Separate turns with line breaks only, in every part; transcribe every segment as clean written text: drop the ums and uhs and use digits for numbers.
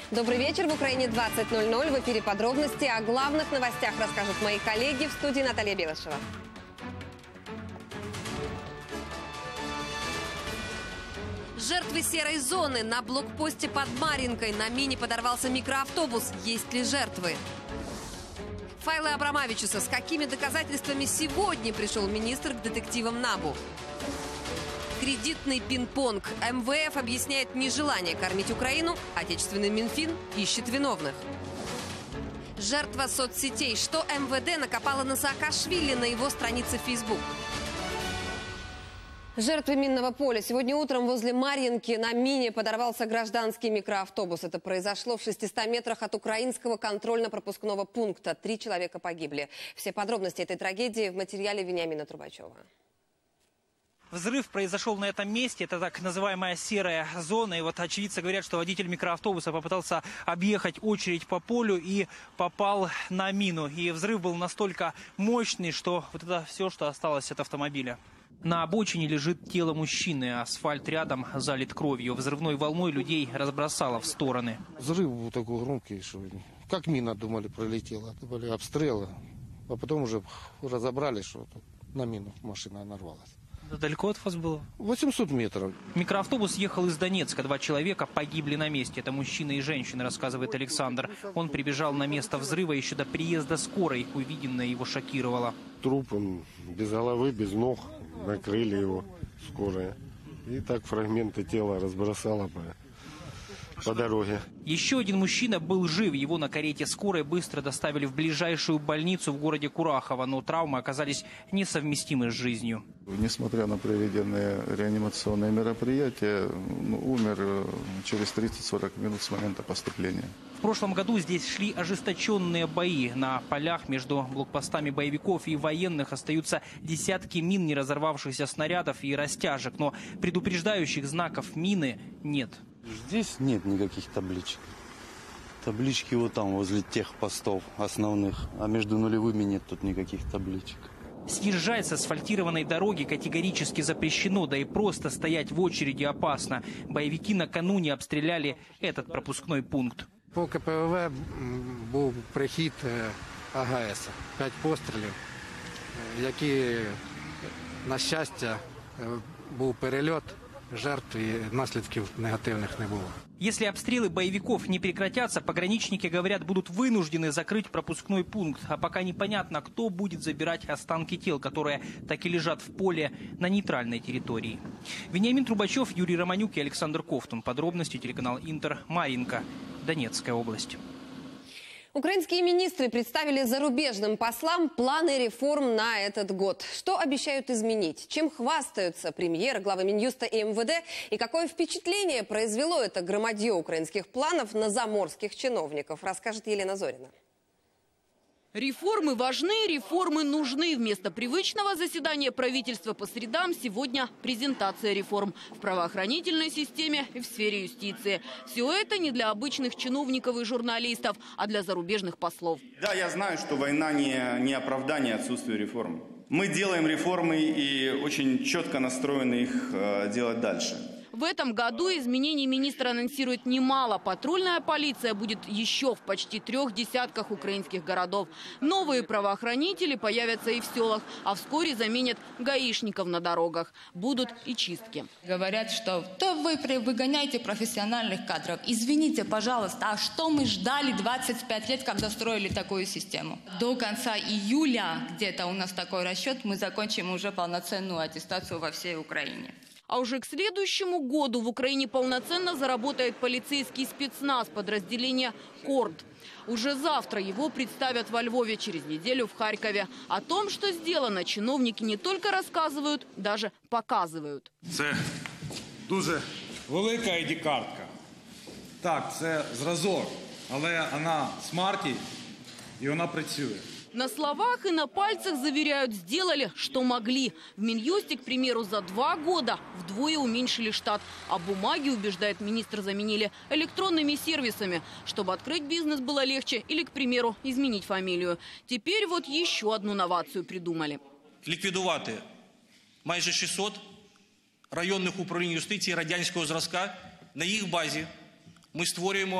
Добрый вечер. В Украине 20:00. В эфире подробности. О главных новостях расскажут мои коллеги. В студии Наталья Белышева. Жертвы серой зоны. На блокпосте под Марьинкой на мине подорвался микроавтобус. Есть ли жертвы? Файлы Абрамавичуса. С какими доказательствами сегодня пришел министр к детективам НАБУ? Кредитный пинг-понг. МВФ объясняет нежелание кормить Украину. Отечественный Минфин ищет виновных. Жертва соцсетей. Что МВД накопало на Саакашвили на его странице в Facebook? Жертвы минного поля. Сегодня утром возле Марьинки на мине подорвался гражданский микроавтобус. Это произошло в 600 метрах от украинского контрольно-пропускного пункта. 3 человека погибли. Все подробности этой трагедии в материале Вениамина Трубачева.
Взрыв произошел на этом месте, это так называемая серая зона. И вот очевидцы говорят, что водитель микроавтобуса попытался объехать очередь по полю и попал на мину. И взрыв был настолько мощный, что вот это все, что осталось от автомобиля. На обочине лежит тело мужчины, асфальт рядом залит кровью. Взрывной волной людей разбросало в стороны.
Взрыв был такой громкий, что как мина, думали, пролетела. Это были обстрелы, а потом уже разобрали, что на мину машина нарвалась.
Далеко от вас было?
800 метров.
Микроавтобус ехал из Донецка. 2 человека погибли на месте. Это мужчина и женщина, рассказывает Александр. Он прибежал на место взрыва еще до приезда скорой. Увиденное его шокировало.
Труп, он без головы, без ног. Накрыли его скорая. И так фрагменты тела разбросало по дороге.
Еще один мужчина был жив. Его на карете скорой быстро доставили в ближайшую больницу в городе Курахово. Но травмы оказались несовместимы с жизнью.
Несмотря на проведенные реанимационные мероприятия, умер через 30-40 минут с момента поступления.
В прошлом году здесь шли ожесточенные бои. На полях между блокпостами боевиков и военных остаются десятки мин, не разорвавшихся снарядов и растяжек. Но предупреждающих знаков мины нет.
Здесь нет никаких табличек. Таблички вот там, возле тех постов основных. А между нулевыми нет тут никаких табличек.
Съезжать с асфальтированной дороги категорически запрещено, да и просто стоять в очереди опасно. Боевики накануне обстреляли этот пропускной пункт.
По КПВВ був прихід АГС. 5 пострілів, які, на щастя, був перельот. Жертв и наследков негативных не было.
Если обстрелы боевиков не прекратятся, пограничники, говорят, будут вынуждены закрыть пропускной пункт. А пока непонятно, кто будет забирать останки тел, которые так и лежат в поле на нейтральной территории. Вениамин Трубачев, Юрий Романюк и Александр Ковтун. Подробности телеканал Интер, Марьинка, Донецкая область.
Украинские министры представили зарубежным послам планы реформ на этот год. Что обещают изменить? Чем хвастаются премьер, главы Минюста и МВД? И какое впечатление произвело это громадье украинских планов на заморских чиновников, расскажет Елена Зорина.
Реформы важны, реформы нужны. Вместо привычного заседания правительства по средам сегодня презентация реформ в правоохранительной системе и в сфере юстиции. Все это не для обычных чиновников и журналистов, а для зарубежных послов.
Да, я знаю, что война не оправдание отсутствию реформ. Мы делаем реформы и очень четко настроены их делать дальше.
В этом году изменений министр анонсирует немало. Патрульная полиция будет еще в почти 3 десятках украинских городов. Новые правоохранители появятся и в селах, а вскоре заменят гаишников на дорогах. Будут и чистки.
Говорят, что вы выгоняете профессиональных кадров. Извините, пожалуйста, а что мы ждали 25 лет, когда строили такую систему? До конца июля, где-то у нас такой расчет, мы закончим уже полноценную аттестацию во всей Украине.
А уже к следующему году в Украине полноценно заработает полицейский спецназ подразделения «Корд». Уже завтра его представят во Львове, через неделю в Харькове. О том, что сделано, чиновники не только рассказывают, даже показывают.
Це дуже велика ID-картка. Так, це зразок, але вона смарті і вона працює.
На словах и на пальцах заверяют, сделали, что могли. В Минюсте, к примеру, за 2 года вдвое уменьшили штат. А бумаги, убеждает министр, заменили электронными сервисами, чтобы открыть бизнес было легче или, к примеру, изменить фамилию. Теперь вот еще одну новацию придумали.
Ліквідувати майже 600 районних управлінь юстиції радянського зразка. На їх базі ми створюємо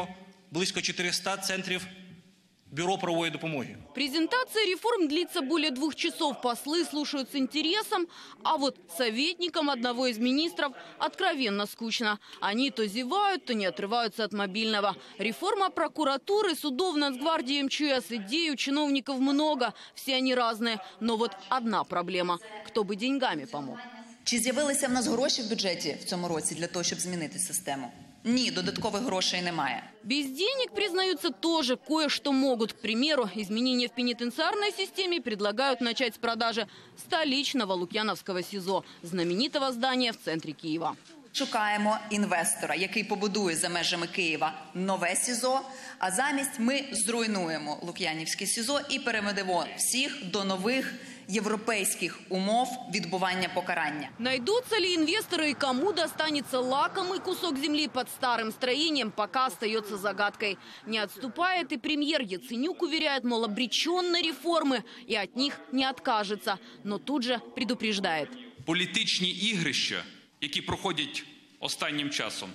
близько 400 центрів бюро правовой допомоги.
Презентация реформ длится более 2 часов. Послы слушают с интересом, а вот советникам одного из министров откровенно скучно. Они то зевают, то не отрываются от мобильного. Реформа прокуратуры, судов, Нацгвардии, МЧС. Идей у чиновников много, все они разные. Но вот одна проблема – кто бы деньгами помог.
Чи з'явилися в нас гроші в бюджеті в цьому році для того, щоб змінити систему? Ні, додаткових грошей немає.
Без денег, признаются, тоже кое-что могут. К примеру, изменения в пенитенциарной системе предлагают начать с продажи столичного Лук'яновского СИЗО, знаменитого здания в центре Киева.
Шукаємо інвестора, який побудує за межами Києва нове СІЗО, а замість ми зруйнуємо Лук'янівське СІЗО і переведемо всіх до нових европейских умов відбування покарання.
Найдутся ли инвесторы и кому достанется лакомый кусок земли под старым строением, пока остается загадкой. Не отступает и премьер. Яценюк уверяет, мол, обречен на реформы и от них не откажется. Но тут же предупреждает.
Політичні ігрища, які проходять останнім часом,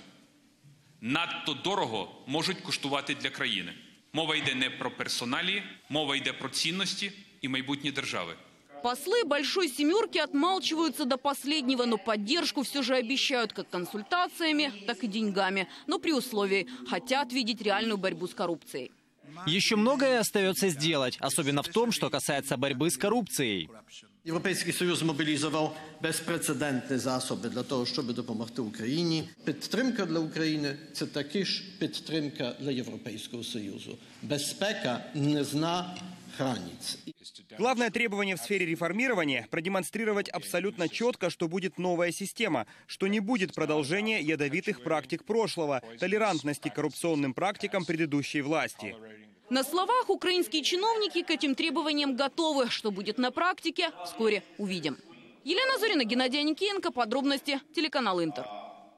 надто дорого можуть коштувати для країни. Мова йде не про персоналі, мова йде про цінності і майбутнє держави.
Послы «Большой семерки» отмалчиваются до последнего, но поддержку все же обещают как консультациями, так и деньгами. Но при условии – хотят видеть реальную борьбу с коррупцией.
Еще многое остается сделать, особенно в том, что касается борьбы с коррупцией.
Європейський Союз мобілізував безпрецедентні засоби для того, щоб допомогти Україні. Підтримка для України – це також підтримка для Європейського Союзу. Безпека не зна границ.
Главное требование в сфере реформирования – продемонстрировать абсолютно четко, что будет новая система, что не будет продолжения ядовитых практик прошлого, толерантности к коррупционным практикам предыдущей власти.
На словах украинские чиновники к этим требованиям готовы. Что будет на практике, вскоре увидим. Елена Зорина, Геннадий Аникеенко. Подробности. Телеканал «Интер».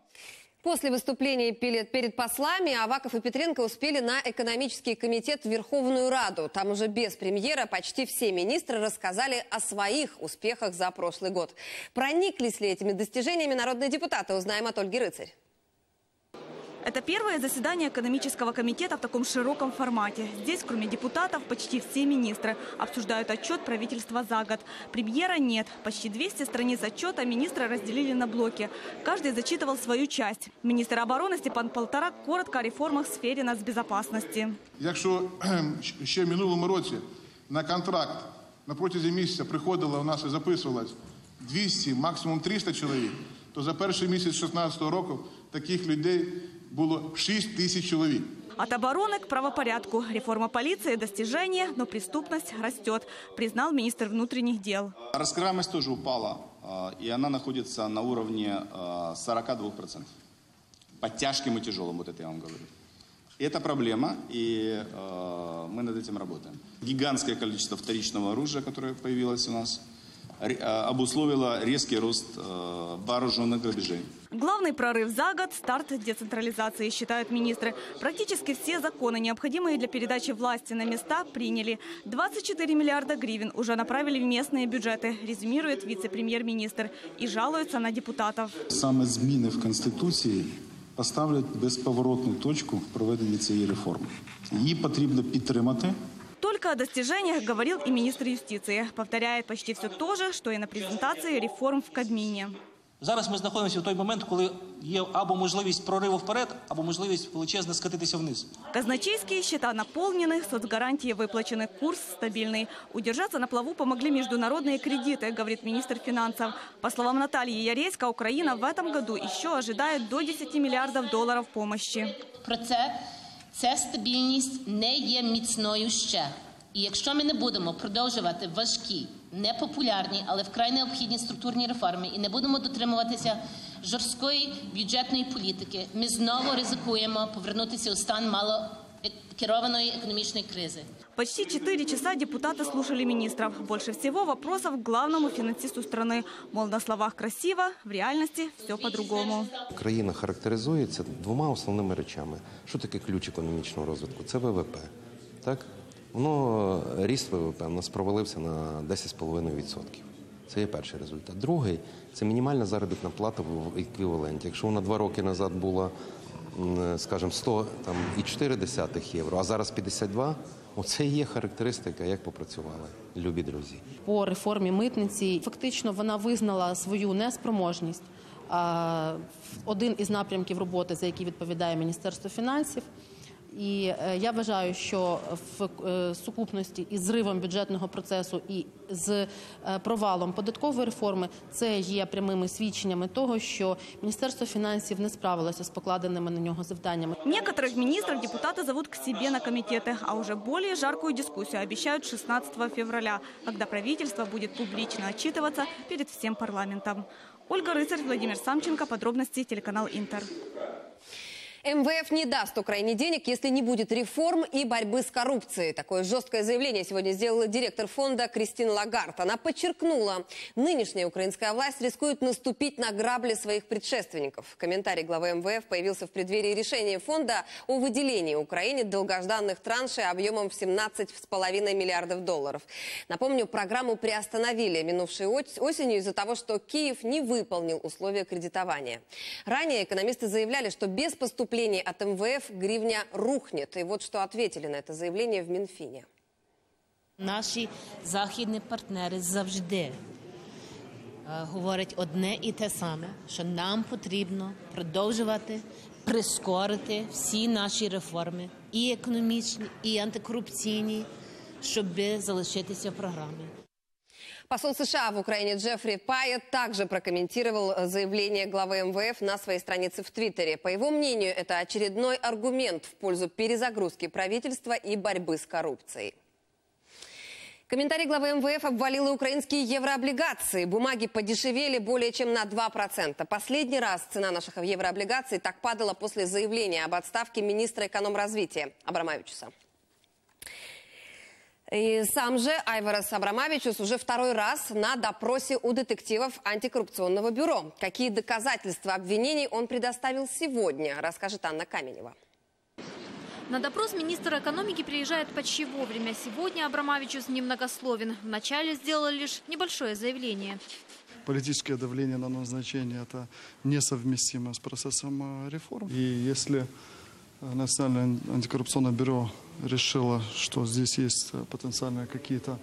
После выступлений перед послами Аваков и Петренко успели на экономический комитет в Верховную Раду. Там уже без премьера почти все министры рассказали о своих успехах за прошлый год. Прониклись ли этими достижениями народные депутаты, узнаем от Ольги Рыцарь.
Это первое заседание экономического комитета в таком широком формате. Здесь, кроме депутатов, почти все министры обсуждают отчет правительства за год. Премьера нет. Почти 200 страниц отчета министры разделили на блоки. Каждый зачитывал свою часть. Министр обороны Степан Полторак коротко о реформах в сфере нацбезопасности.
Якщо ще в минулому році на контракт на протязі місяця приходило у нас і записувалось 200, максимум 300 чоловік, то за перший місяць 2016 року таких людей было 6 тысяч человек.
От обороны к правопорядку. Реформа полиции – достижение, но преступность растет, признал министр внутренних дел.
Раскрываемость тоже упала, и она находится на уровне 42%. По тяжким и тяжелым, вот это я вам говорю. Это проблема, и мы над этим работаем. Гигантское количество вторичного оружия, которое появилось у нас, обусловило резкий рост вооруженных грабежей.
Главный прорыв за год – старт децентрализации, считают министры. Практически все законы, необходимые для передачи власти на места, приняли. 24 миллиарда гривен уже направили в местные бюджеты, резюмирует вице-премьер-министр, и жалуется на депутатов.
Саме зміни в Конституції поставлять безповоротну точку в проведенні цієї реформи. Її потрібно підтримати.
Только о достижениях говорил и министр юстиции. Повторяет почти все то же, что и на презентации реформ в Кабмине.
Зараз ми знаходимося в той момент, коли є або можливість прориву вперед, або можливість величезно скатитися вниз.
Казначейские счета наполнены, соцгарантии выплачены, курс стабильный. Удержаться на плаву помогли международные кредиты, говорит министр финансов. По словам Натальи Яресько, Украина в этом году еще ожидает до 10 миллиардов долларов помощи.
Ця стабільність не є міцною ще. І якщо ми не будемо продовжувати важкі, непопулярні, але вкрай необхідні структурні реформи і не будемо дотримуватися жорсткої бюджетної політики, ми знову ризикуємо повернутися у стан малокерованої економічної кризи.
Почти 4 часа депутаты слушали министров. Больше всего вопросов к главному финансисту страны. Мол, на словах красиво, в реальности все по-другому.
Країна характеризується двома основними речами. Що таке ключ економічного розвитку? Це ВВП. Так? Ріст ВВП у нас провалився на 10,5%. Це є перший результат. Другий – це мінімальна заробітна плата в еквіваленті. Якщо вона 2 роки назад була скажімо, 100,4 євро, а зараз 52, оце і є характеристика, як попрацювали, любі друзі.
По реформі митниці фактично вона визнала свою неспроможність. Один із напрямків роботи, за який відповідає Міністерство фінансів. І я вважаю, що в сукупності із зривом бюджетного процесу і з провалом податкової реформи це є прямими свідченнями того, що Міністерство фінансів не справилося з покладеними на нього завданнями.
Некоторых министров депутаты зовут к себе на комитеты, а уже более жаркую дискуссию обещают 16 февраля, когда правительство будет публично отчитываться перед всем парламентом. Ольга Рыцарь, Владимир Самченко. Подробности, телеканал Интер.
МВФ не даст Украине денег, если не будет реформ и борьбы с коррупцией. Такое жесткое заявление сегодня сделала директор фонда Кристин Лагард. Она подчеркнула, нынешняя украинская власть рискует наступить на грабли своих предшественников. Комментарий главы МВФ появился в преддверии решения фонда о выделении Украине долгожданных траншей объемом в 17,5 миллиардов долларов. Напомню, программу приостановили минувшей осенью из-за того, что Киев не выполнил условия кредитования. Ранее экономисты заявляли, что без поступления от МВФ гривня рухнет. И вот что ответили на это заявление в Минфине.
Наші західні партнери завжди говорять одне і те саме, що нам потрібно продовжувати, прискорити всі наші реформи, і економічні, і антикорупційні, щоб залишитися в програмі.
Посол США в Украине Джеффри Пайет также прокомментировал заявление главы МВФ на своей странице в Твиттере. По его мнению, это очередной аргумент в пользу перезагрузки правительства и борьбы с коррупцией. Комментарий главы МВФ обвалил и украинские еврооблигации. Бумаги подешевели более чем на 2%. Последний раз цена наших еврооблигаций так падала после заявления об отставке министра экономразвития Абрамавичуса. И сам же Айварас Абрамавичус уже второй раз на допросе у детективов антикоррупционного бюро. Какие доказательства обвинений он предоставил сегодня, расскажет Анна Каменева.
На допрос министр экономики приезжает почти вовремя. Сегодня Абрамавичус немногословен. Вначале сделал лишь небольшое заявление.
Политическое давление на назначение – это несовместимо с процессом реформ. И если Национальное антикоррупционное бюро решило, что здесь есть потенциально какие-то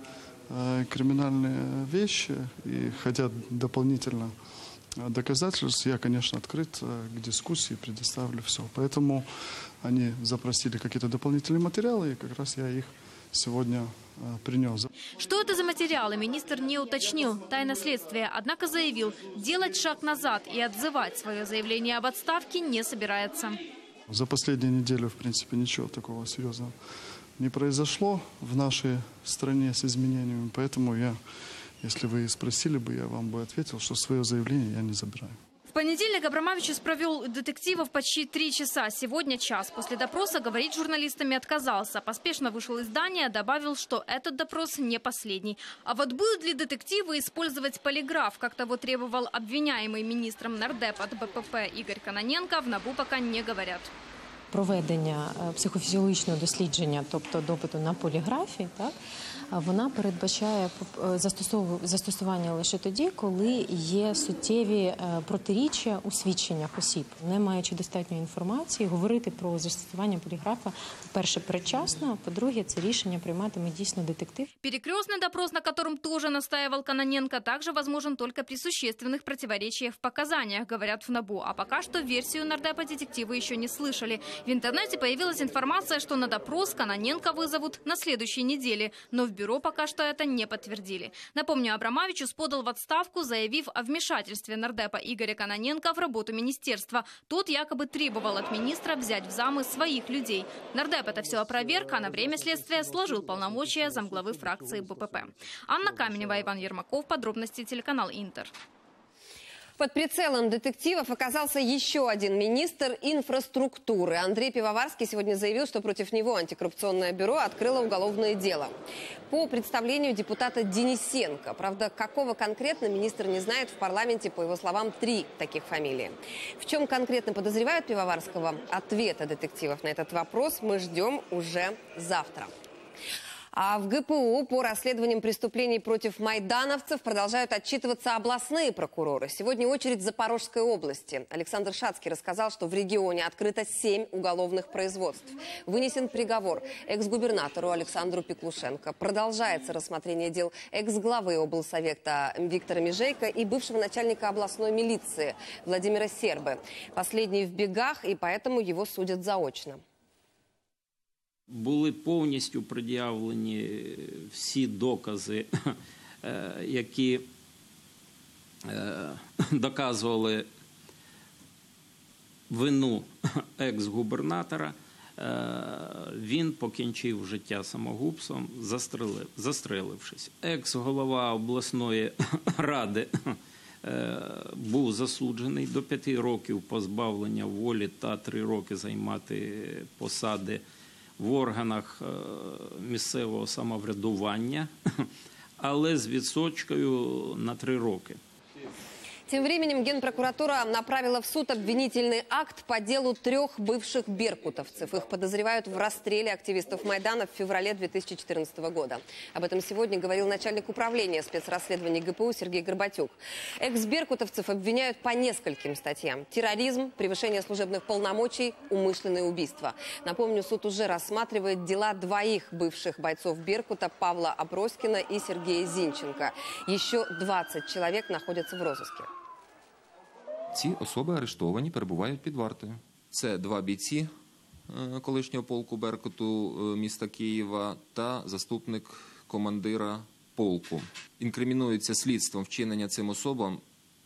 криминальные вещи и хотят дополнительно доказательств, я, конечно, открыт к дискуссии, предоставлю все. Поэтому они запросили какие-то дополнительные материалы, и как раз я их сегодня принес.
Что это за материалы, министр не уточнил. Тайна следствия. Однако заявил, делать шаг назад и отзывать свое заявление об отставке не собирается.
За последнюю неделю, в принципе, ничего такого серьезного не произошло в нашей стране с изменениями. Поэтому я, если вы спросили бы, я вам бы ответил, что свое заявление я не забираю.
В понедельник Абрамавичус провел детективов почти 3 часа. Сегодня час. После допроса говорить с журналистами отказался. Поспешно вышел из здания, добавил, что этот допрос не последний. А вот будут ли детективы использовать полиграф, как того требовал обвиняемый министром нардепа от БПП Игорь Кононенко, в НАБУ пока не говорят.
Проведення психофізіологічного дослідження, тобто допиту на поліграфі, так, вона передбачає застосування лише тоді, коли є суттєві протиріччя у свідченнях осіб. Не маючи достатньої інформації, говорити про застосування поліграфа, по-перше, передчасно, а по-друге, це рішення прийматиме дійсно детектив.
Перекрестный допрос, на котором тоже настаивал Кононенко, также возможен только при существенных противоречиях в показаниях, говорят в НАБУ. А пока что версию нардепа детективы еще не слышали. В интернете появилась информация, что на допрос Кононенко вызовут на следующей неделе, но в бюро пока что это не подтвердили. Напомню, Абрамавичус подал в отставку, заявив о вмешательстве нардепа Игоря Кононенко в работу министерства. Тот якобы требовал от министра взять в замы своих людей. Нардеп это все опроверг, а на время следствия сложил полномочия замглавы фракции БПП. Анна Каменева, Иван Ермаков. Подробности, телеканал Интер.
Под прицелом детективов оказался еще один министр инфраструктуры. Андрей Пивоварский сегодня заявил, что против него антикоррупционное бюро открыло уголовное дело. По представлению депутата Денисенко. Правда, какого конкретно министр не знает, в парламенте, по его словам, 3 таких фамилии. В чем конкретно подозревают Пивоварского? Ответа детективов на этот вопрос мы ждем уже завтра. А в ГПУ по расследованиям преступлений против майдановцев продолжают отчитываться областные прокуроры. Сегодня очередь Запорожской области. Александр Шацкий рассказал, что в регионе открыто 7 уголовных производств. Вынесен приговор экс-губернатору Александру Пеклушенко. Продолжается рассмотрение дел экс-главы облсовета Виктора Межейко и бывшего начальника областной милиции Владимира Сербы. Последний в бегах, и поэтому его судят заочно.
Були повністю пред'явлені всі докази, які доказували вину екс-губернатора. Він покінчив життя самогубством, застрелившись. Екс-голова обласної ради був засуджений до 5 років позбавлення волі та 3 роки займати посади в органах місцевого самоврядування, але з відстрочкою на 3 роки.
Тем временем Генпрокуратура направила в суд обвинительный акт по делу 3 бывших беркутовцев. Их подозревают в расстреле активистов Майдана в феврале 2014 года. Об этом сегодня говорил начальник управления спецрасследований ГПУ Сергей Горбатюк. Экс-беркутовцев обвиняют по нескольким статьям. Терроризм, превышение служебных полномочий, умышленное убийство. Напомню, суд уже рассматривает дела 2 бывших бойцов Беркута Павла Аброськина и Сергея Зинченко. Еще 20 человек находятся в розыске.
Ці особи арештовані, перебувають під вартою. Це 2 бійці колишнього полку Беркуту міста Києва та заступник командира полку. Інкримінується слідством вчинення цим особам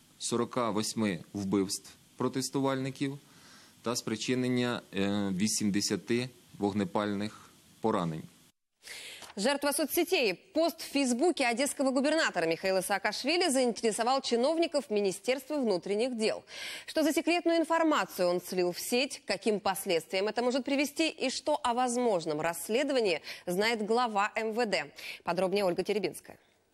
48 вбивств протестувальників та спричинення 80 вогнепальних поранень.
Жертва соцсетей. Пост в Фейсбуке одесского губернатора Михаила Саакашвили заинтересовал чиновников Министерства внутренних дел. Что за секретную информацию он слил в сеть, каким последствиям это может привести и что о возможном расследовании знает глава МВД. Подробнее Ольга Теребинская.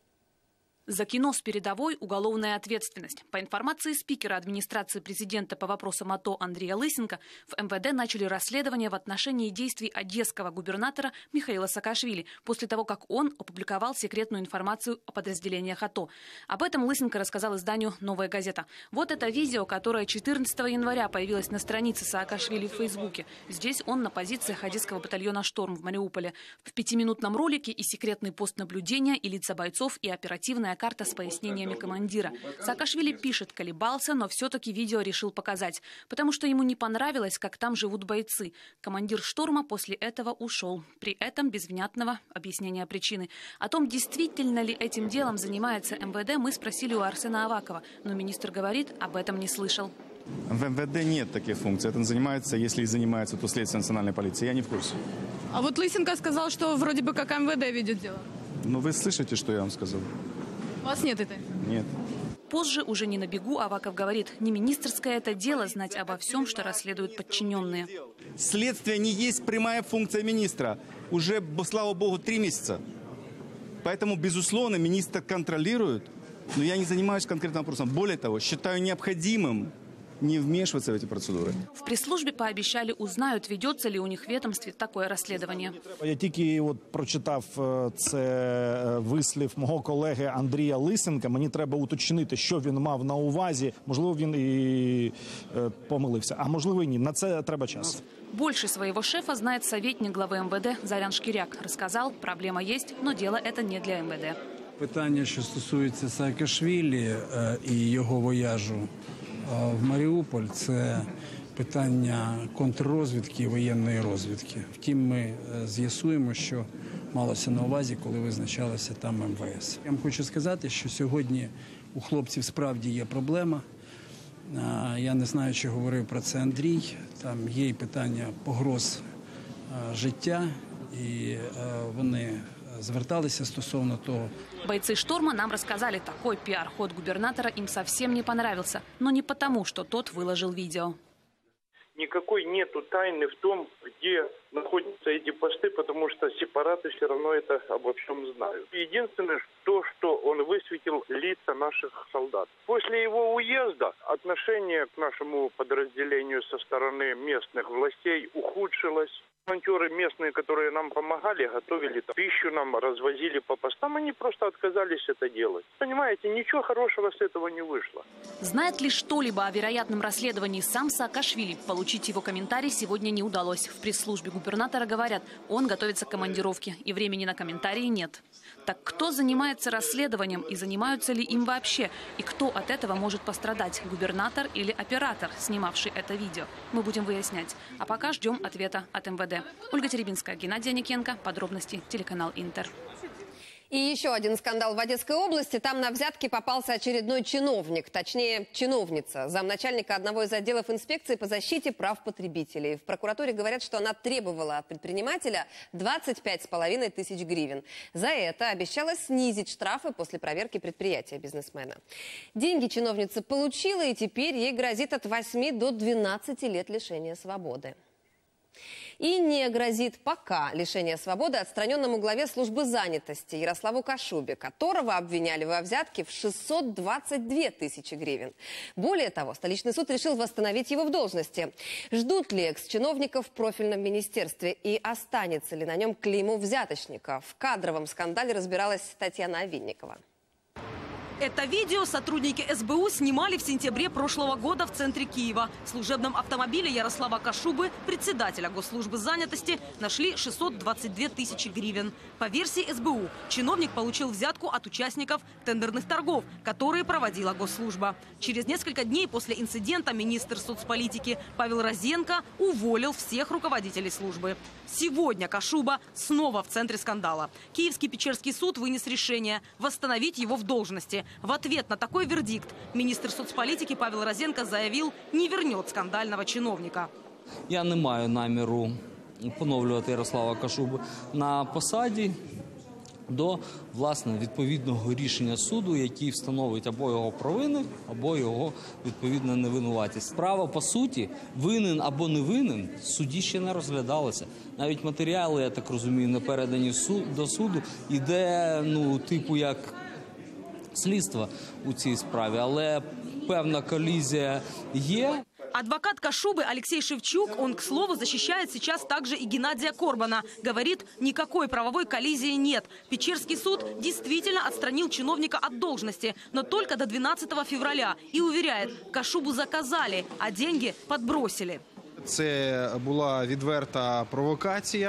За кино с передовой уголовная ответственность. По информации спикера администрации президента по вопросам АТО Андрея Лысенко, в МВД начали расследование в отношении действий одесского губернатора Михаила Саакашвили после того, как он опубликовал секретную информацию о подразделениях АТО. Об этом Лысенко рассказал изданию «Новая газета». Вот это видео, которое 14 января появилось на странице Саакашвили в Фейсбуке. Здесь он на позициях одесского батальона «Шторм» в Мариуполе. В 5-минутном ролике и секретный пост наблюдения, и лица бойцов, и оперативная карта с пояснениями командира. Саакашвили пишет, колебался, но все-таки видео решил показать, потому что ему не понравилось, как там живут бойцы. Командир «Шторма» после этого ушел. При этом без внятного объяснения причины. О том, действительно ли этим делом занимается МВД, мы спросили у Арсена Авакова, но министр говорит, об этом не слышал.
В МВД нет таких функций. Это занимается, если и занимается, то Следственная национальная полиция. Я не в курсе.
А вот Лысенко сказал, что вроде бы как МВД ведет дело.
Ну, вы слышите, что я вам сказал?
У вас нет этой?
Нет.
Позже, уже не на бегу, Аваков говорит, не министерское это дело знать обо всем, что расследуют подчиненные.
Следствие не есть прямая функция министра. Уже, слава богу, 3 месяца. Поэтому, безусловно, министр контролирует, но я не занимаюсь конкретным вопросом. Более того, считаю необходимым не вмешиваться в эти процедуры.
В пресс-службе пообещали, узнают, ведется ли у них в ведомстве такое расследование.
Я тільки прочитав це вислів мого колеги Андрія Лисенка. Мені треба уточнити, що він мав на увазі. Можливо, він і помилився, а можливо і ні. На це треба час.
Больше своего шефа знает советник главы МВД Зарян Шкиряк. Рассказал, проблема есть, но дело это не для МВД.
Питання, що стосується Саакашвілі і його вояжу в Маріуполь, це питання контррозвідки і воєнної розвідки. Втім, ми з'ясуємо, що малося на увазі, коли визначалося там МВС. Я вам хочу сказати, що сьогодні у хлопців справді є проблема. Я не знаю, чи говорив про це Андрій. Там є і питання погроз життя, і вони зверталися стосовно того.
Бойцы «Шторма» нам рассказали, такой пиар-ход губернатора им совсем не понравился. Но не потому, что тот выложил видео.
Никакой нету тайны в том, где находятся эти посты, потому что сепараты все равно это обо всем знают. Единственное, то, что он высветил лица наших солдат. После его уезда отношение к нашему подразделению со стороны местных властей ухудшилось. Волонтеры местные, которые нам помогали, готовили пищу нам, развозили по постам, они просто отказались это делать. Понимаете, ничего хорошего с этого не вышло.
Знает ли что-либо о вероятном расследовании сам Саакашвили? Получить его комментарий сегодня не удалось. В пресс-службе губернатора говорят, он готовится к командировке, и времени на комментарии нет. Так кто занимается расследованием и занимаются ли им вообще? И кто от этого может пострадать? Губернатор или оператор, снимавший это видео? Мы будем выяснять. А пока ждем ответа от МВД. Ольга Теребинская, Геннадий Аникенко. Подробности телеканал Интер.
И еще один скандал в Одесской области. Там на взятки попался очередной чиновник, точнее чиновница, замначальника одного из отделов инспекции по защите прав потребителей. В прокуратуре говорят, что она требовала от предпринимателя 25,5 тысяч гривен. За это обещала снизить штрафы после проверки предприятия бизнесмена. Деньги чиновница получила, и теперь ей грозит от 8 до 12 лет лишения свободы. И не грозит пока лишение свободы отстраненному главе службы занятости Ярославу Кашубе, которого обвиняли во взятке в 622 тысячи гривен. Более того, столичный суд решил восстановить его в должности. Ждут ли экс-чиновника в профильном министерстве и останется ли на нем клеймо взяточника? В кадровом скандале разбиралась Татьяна Авинникова.
Это видео сотрудники СБУ снимали в сентябре прошлого года в центре Киева. В служебном автомобиле Ярослава Кашубы, председателя Госслужбы занятости, нашли 622 тысячи гривен. По версии СБУ, чиновник получил взятку от участников тендерных торгов, которые проводила Госслужба. Через несколько дней после инцидента министр соцполитики Павел Розенко уволил всех руководителей службы. Сегодня Кашуба снова в центре скандала. Киевский Печерский суд вынес решение восстановить его в должности. В ответ на такой вердикт министр соцполітики Павел Розенко заявил, не вернет скандального чиновника.
Я не маю наміру поновлювати Ярослава Кашубу на посаді до, власне, відповідного рішення суду, який встановить або його провину, або його, відповідно, невинуватість. Справа, по суті, винен або не винен, в суді ще не розглядалося. Навіть матеріали, я так розумію, не передані до суду, іде, типу, як слідства у цій справі, але певна колізія є.
Адвокат Кашубы Алексей Шевчук, он, к слову, защищает сейчас также и Геннадия Корбана. Говорит, никакой правовой коллизии нет. Печерский суд действительно отстранил чиновника от должности, но только до 12 февраля. И уверяет, Кашубу заказали, а деньги подбросили.
Це була відверта провокація.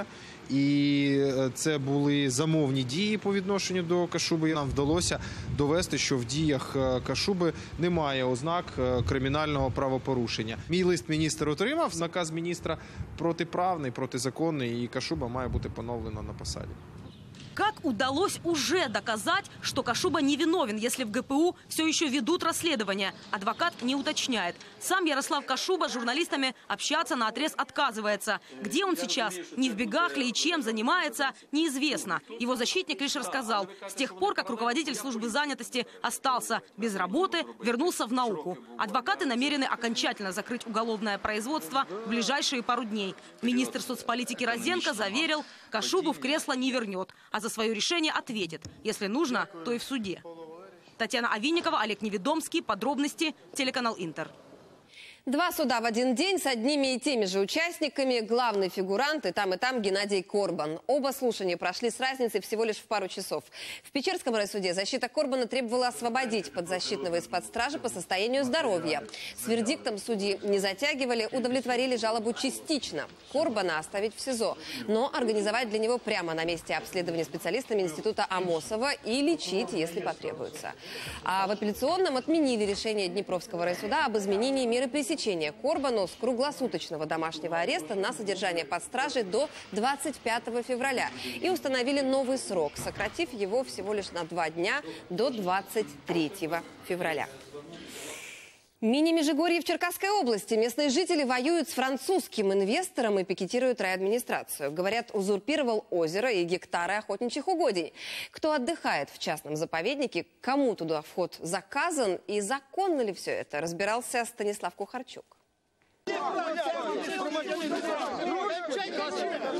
І це були замовні дії по відношенню до Кашуби. Нам вдалося довести, що в діях Кашуби немає ознак кримінального правопорушення. Мій лист міністр отримав, наказ міністра протиправний, протизаконний, і Кашуба має бути поновлена на посаді.
Как удалось уже доказать, что Кашуба невиновен, если в ГПУ все еще ведут расследование? Адвокат не уточняет. Сам Ярослав Кашуба с журналистами общаться наотрез отказывается. Где он сейчас, не в бегах ли и чем занимается, неизвестно. Его защитник лишь рассказал, с тех пор, как руководитель службы занятости остался без работы, вернулся в науку. Адвокаты намерены окончательно закрыть уголовное производство в ближайшие пару дней. Министр соцполитики Розенко заверил, Кашубу в кресло не вернет, а за свое решение ответит. Если нужно, то и в суде. Татьяна Авинникова, Олег Неведомский. Подробности. Телеканал Интер.
Два суда в один день с одними и теми же участниками. Главный фигурант и там Геннадий Корбан. Оба слушания прошли с разницей всего лишь в пару часов. В Печерском райсуде защита Корбана требовала освободить подзащитного из-под стражи по состоянию здоровья. С вердиктом судьи не затягивали, удовлетворили жалобу частично. Корбана оставить в СИЗО, но организовать для него прямо на месте обследование специалистами института Амосова и лечить, если потребуется. А в апелляционном отменили решение Днепровского райсуда об изменении меры пресечения Корбану с круглосуточного домашнего ареста на содержание под стражей до 25 февраля. И установили новый срок, сократив его всего лишь на 2 дня до 23 февраля. Мини-Межигорье в Черкасской области. Местные жители воюют с французским инвестором и пикетируют райадминистрацию. Говорят, узурпировал озеро и гектары охотничьих угодий. Кто отдыхает в частном заповеднике, кому туда вход заказан и законно ли все это, разбирался Станислав Кухарчук.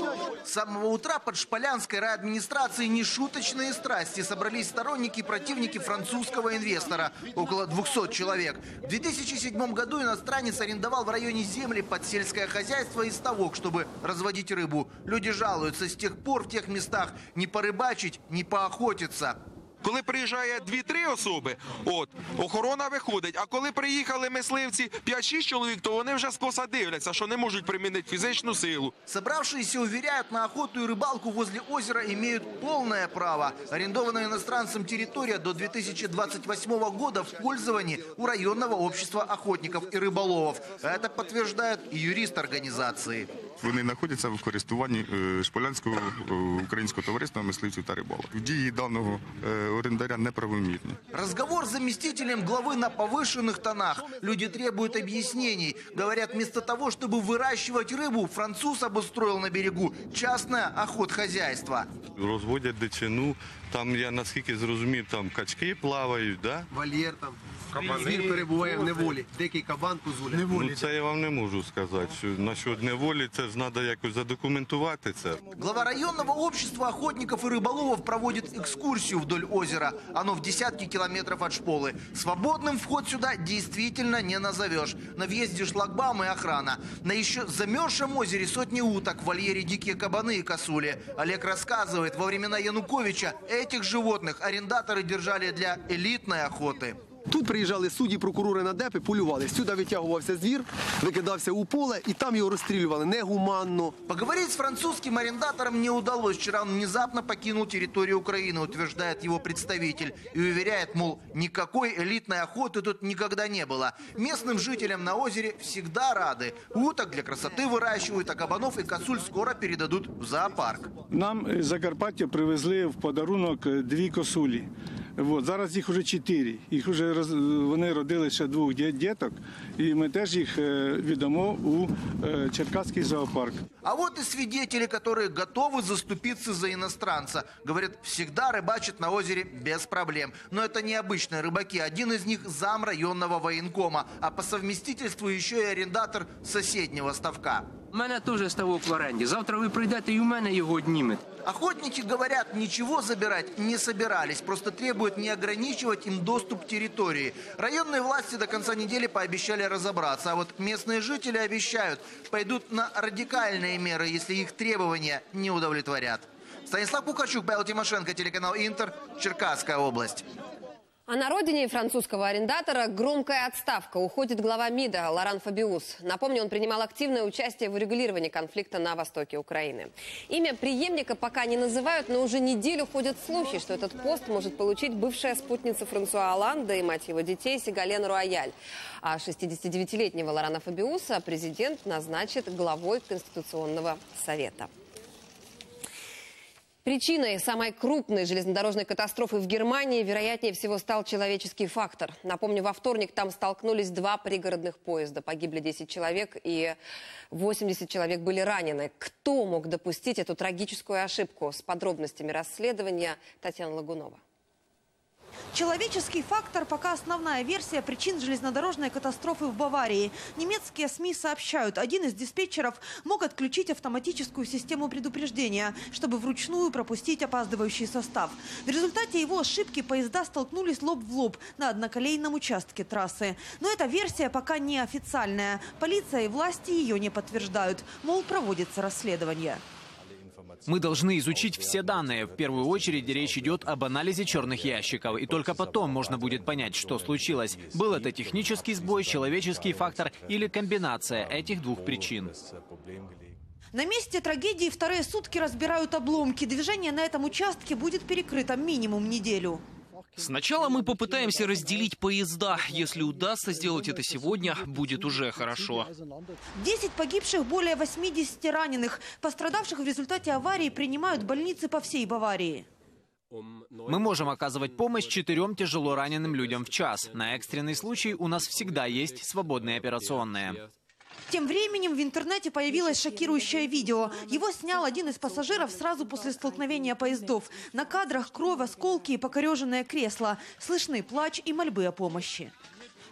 С самого утра под Шполянской райадминистрацией нешуточные страсти. Собрались сторонники и противники французского инвестора. Около 200 человек. В 2007 году иностранец арендовал в районе земли под сельское хозяйство и ставок, чтобы разводить рыбу. Люди жалуются, с тех пор в тех местах не порыбачить, не поохотиться.
Коли приїжджає 2-3 особи, охорона виходить. А коли приїхали мисливці 5-6 чоловік, то вони вже скоса дивляться, що не можуть примінити фізичну силу.
Собравшиеся уверяют, на охоту и рыбалку возле озера имеют полное право. Арендованная иностранцам территория до 2028 года в пользовании у районного общества охотников и рыболовов. Это подтверждает и юрист организации.
Вони знаходяться в користуванні Шполянського українського товариства мисливців та рибалок. В дії даного орендаря неправомірні.
Разговор с заместителем главы на повышенных тонах. Люди требуют объяснений. Говорят, вместо того, чтобы выращивать рыбу, француз обустроил на берегу частное охотхозяйство.
Розводять дичину, там, я наскільки зрозумів, там качки плавають, да?
Вольєр там. Звір перебуває в неволі. Дикий кабан, козуля.
Ну, це я вам не можу сказати. Насчет неволі, це треба якось задокументувати це.
Глава районного общества охотников и рыболовов проводит экскурсию вдоль озера. Оно в десятки километров от Шполы. Свободным вход сюда действительно не назовешь. На въезде шлагбаум и охрана. На еще замерзшем озере сотни уток, в вольере дикие кабаны и косули. Олег рассказывает, во времена Януковича этих животных арендаторы держали для элитной охоты.
Тут приїжджали судді, прокурори на депи, полювали. Сюди витягувався звір, викидався у поле, і там його розстрілювали негуманно.
Поговорить с французским арендатором не удалось. Вчера он внезапно покинул территорию Украины, утверждает его представитель. И уверяет, мол, никакой элитной охоты тут никогда не было. Местным жителям на озере всегда рады. Уток для красоты выращивают, а кабанов и косуль скоро передадут в зоопарк.
Нам з Закарпаття привезли в подарунок 2 косулі. Зараз їх вже 4. Вони родили ще 2 діток, і ми теж їх віддамо у Черкаський зоопарк.
А вот и свидетели, которые готовы заступиться за иностранца. Говорят, всегда рыбачат на озере без проблем. Но это не обычные рыбаки. Один из них зам районного военкома, а по совместительству еще и арендатор соседнего ставка.
У мене теж ставок в оренді. Завтра ви прийдете і у мене його однімете.
Охотники говорят, ничего забирать не собирались, просто требуют не ограничивать им доступ к территории. Районные власти до конца недели пообещали разобраться, а вот местные жители обещают, пойдут на радикальные меры, если их требования не удовлетворят. Станислав Кухарчук, Павел Тимошенко, телеканал Интер, Черкасская область.
А на родине французского арендатора громкая отставка. Уходит глава МИДа Лоран Фабиус. Напомню, он принимал активное участие в урегулировании конфликта на востоке Украины. Имя преемника пока не называют, но уже неделю ходят слухи, что этот пост может получить бывшая спутница Франсуа Олланда и мать его детей Сигален Руаяль. А 69-летнего Лорана Фабиуса президент назначит главой Конституционного совета. Причиной самой крупной железнодорожной катастрофы в Германии, вероятнее всего, стал человеческий фактор. Напомню, во вторник там столкнулись 2 пригородных поезда. Погибли 10 человек и 80 человек были ранены. Кто мог допустить эту трагическую ошибку? С подробностями расследования Татьяна Лагунова.
Человеческий фактор пока основная версия причин железнодорожной катастрофы в Баварии. Немецкие СМИ сообщают, один из диспетчеров мог отключить автоматическую систему предупреждения, чтобы вручную пропустить опаздывающий состав. В результате его ошибки поезда столкнулись лоб в лоб на одноколейном участке трассы. Но эта версия пока не официальная. Полиция и власти ее не подтверждают. Мол, проводится расследование.
Мы должны изучить все данные. В первую очередь речь идет об анализе черных ящиков. И только потом можно будет понять, что случилось. Был это технический сбой, человеческий фактор или комбинация этих 2 причин.
На месте трагедии вторые сутки разбирают обломки. Движение на этом участке будет перекрыто минимум неделю.
Сначала мы попытаемся разделить поезда. Если удастся сделать это сегодня, будет уже хорошо.
10 погибших, более 80 раненых. Пострадавших в результате аварии принимают больницы по всей Баварии.
Мы можем оказывать помощь 4 тяжело раненым людям в час. На экстренный случай у нас всегда есть свободные операционные.
Тем временем в интернете появилось шокирующее видео. Его снял один из пассажиров сразу после столкновения поездов. На кадрах кровь, осколки и покореженное кресло. Слышны плач и мольбы о помощи.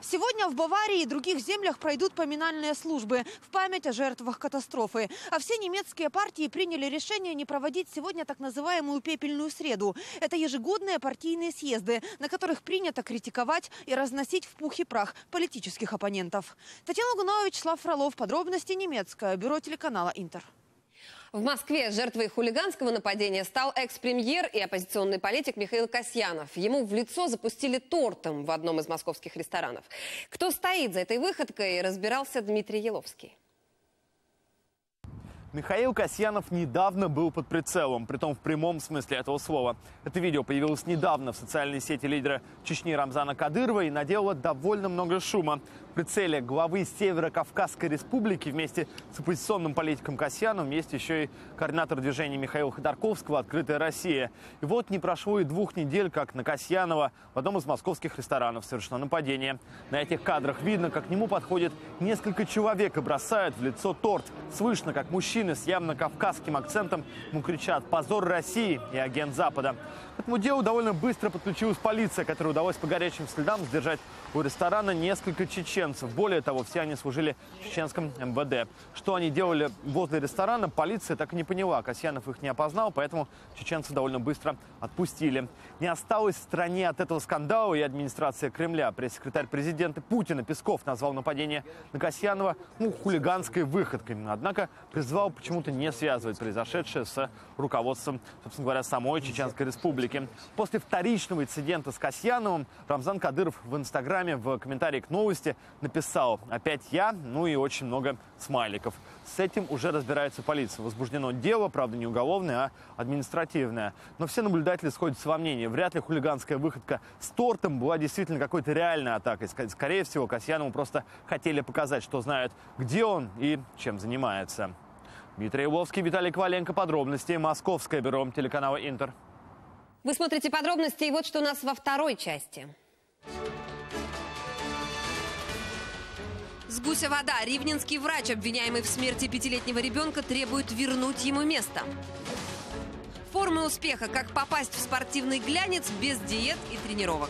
Сегодня в Баварии и других землях пройдут поминальные службы в память о жертвах катастрофы. А все немецкие партии приняли решение не проводить сегодня так называемую «пепельную среду». Это ежегодные партийные съезды, на которых принято критиковать и разносить в пух и прах политических оппонентов. Татьяна Гунович, Вячеслав Фролов. Подробности немецкое бюро телеканала «Интер».
В Москве жертвой хулиганского нападения стал экс-премьер и оппозиционный политик Михаил Касьянов. Ему в лицо запустили тортом в одном из московских ресторанов. Кто стоит за этой выходкой, разбирался Дмитрий Еловский.
Михаил Касьянов недавно был под прицелом, притом в прямом смысле этого слова. Это видео появилось недавно в социальной сети лидера Чечни Рамзана Кадырова и наделало довольно много шума. В прицеле главы Северо-Кавказской республики вместе с оппозиционным политиком Касьяновым есть еще и координатор движения Михаила Ходорковского «Открытая Россия». И вот не прошло и 2 недель, как на Касьянова в одном из московских ресторанов совершено нападение. На этих кадрах видно, как к нему подходит несколько человек и бросают в лицо торт. Слышно, как мужчины с явно кавказским акцентом ему кричат «Позор России» и «Агент Запада». К этому делу довольно быстро подключилась полиция, которой удалось по горячим следам сдержать у ресторана несколько чеченцев. Более того, все они служили в чеченском МВД. Что они делали возле ресторана, полиция так и не поняла. Касьянов их не опознал, поэтому чеченцев довольно быстро отпустили. Не осталось в стране от этого скандала и администрация Кремля. Пресс-секретарь президента Путина Песков назвал нападение на Касьянова хулиганской выходкой. Однако призвал почему-то не связывать произошедшее с руководством, собственно говоря, самой Чеченской Республики. После вторичного инцидента с Касьяновым Рамзан Кадыров в Инстаграме в комментарии к новости написал «Опять я», ну и очень много смайликов. С этим уже разбирается полиция. Возбуждено дело, правда, не уголовное, а административное. Но все наблюдатели сходятся во мнении. Вряд ли хулиганская выходка с тортом была действительно какой-то реальной атакой. Скорее всего, Касьянову просто хотели показать, что знают, где он и чем занимается. Дмитрий Еловский, Виталий Коваленко. Подробности. Московское бюро телеканала «Интер».
Вы смотрите подробности, и вот что у нас во второй части. С гуся вода. Ривненский врач, обвиняемый в смерти 5-летнего ребенка, требует вернуть ему место. Формы успеха. Как попасть в спортивный глянец без диет и тренировок.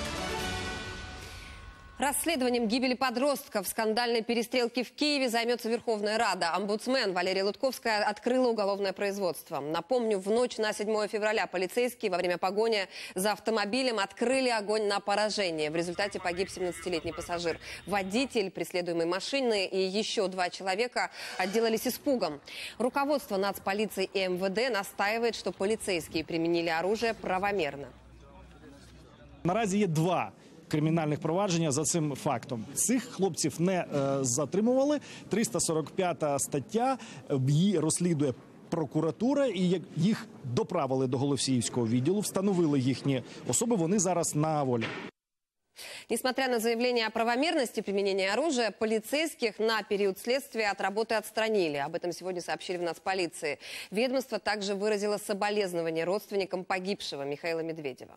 Расследованием гибели подростка в скандальной перестрелке в Киеве займется Верховная Рада. Омбудсмен Валерия Лутковская открыла уголовное производство. Напомню, в ночь на 7 февраля полицейские во время погони за автомобилем открыли огонь на поражение. В результате погиб 17-летний пассажир. Водитель преследуемой машины и еще 2 человека отделались испугом. Руководство нацполиции и МВД настаивает, что полицейские применили оружие правомерно.
Наразі є 2 кримінальних провадження за цим фактом. Цих хлопців не затримували. 345 стаття, її розслідує прокуратура, і їх доправили до Голосіївського відділу, встановили їхні особи, вони зараз на волі.
Несмотря на заявление о правомерности применения оружия, полицейских на период следствия от работы отстранили. Об этом сегодня сообщили в нацполиции. Ведомство также выразило соболезнования родственникам погибшего Михаила Медведева.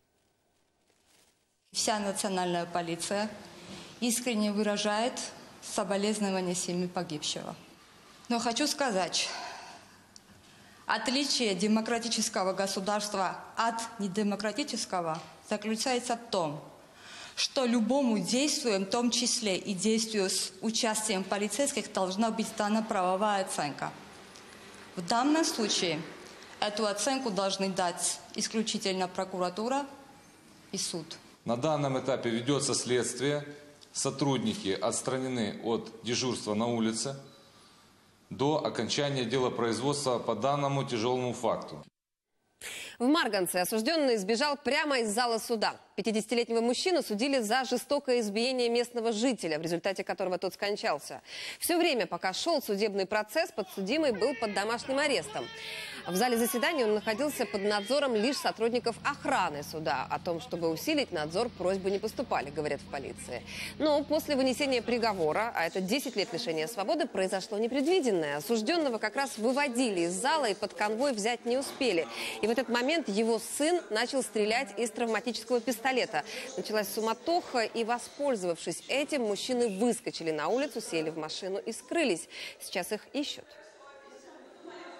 Вся национальная полиция искренне выражает соболезнования семьи погибшего. Но хочу сказать, отличие демократического государства от недемократического заключается в том, что любому действию, в том числе и действию с участием полицейских, должна быть дана правовая оценка. В данном случае эту оценку должны дать исключительно прокуратура и суд.
На данном этапе ведется следствие. Сотрудники отстранены от дежурства на улице до окончания дела производства по данному тяжелому факту.
В Марганце осужденный сбежал прямо из зала суда. 50-летнего мужчину судили за жестокое избиение местного жителя, в результате которого тот скончался. Все время, пока шел судебный процесс, подсудимый был под домашним арестом. В зале заседания он находился под надзором лишь сотрудников охраны суда. О том, чтобы усилить надзор, просьбы не поступали, говорят в полиции. Но после вынесения приговора, а это 10 лет лишения свободы, произошло непредвиденное. Осужденного как раз выводили из зала и под конвой взять не успели. И в этот момент его сын начал стрелять из травматического пистолета. Началась суматоха, и, воспользовавшись этим, мужчины выскочили на улицу, сели в машину и скрылись. Сейчас их ищут.